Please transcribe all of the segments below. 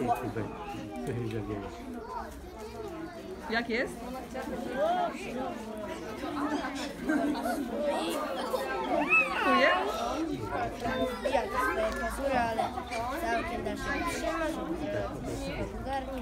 tutaj. Co się dzieje? Jak jest? Dziękuję. Ja to swoje pazury, ale całkiem da się utrzymać, żeby ogarni,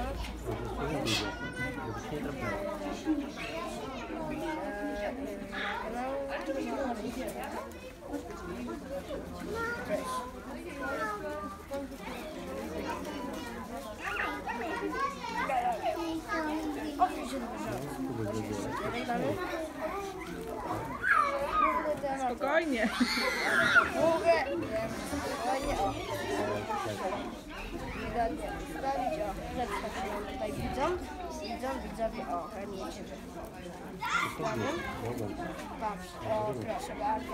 Spokojnie. Mówię, spokojnie, o. Wygodnie wstawić, o. Rzeczka się tutaj widzowie, o, chętnie patrz, o, proszę bardzo.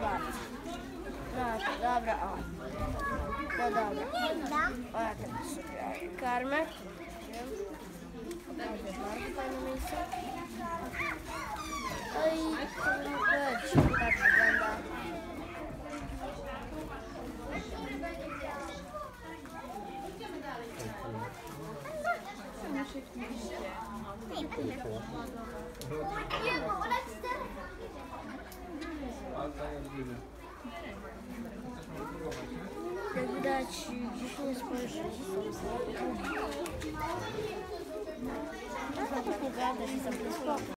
No, dobra, o. No dobra. O, ja teraz sobie karmę. Bardzo fajne miejsce. No i tak wygląda. Jak widać, gdzieś nie spojrzy. Można tak nie gadać, jest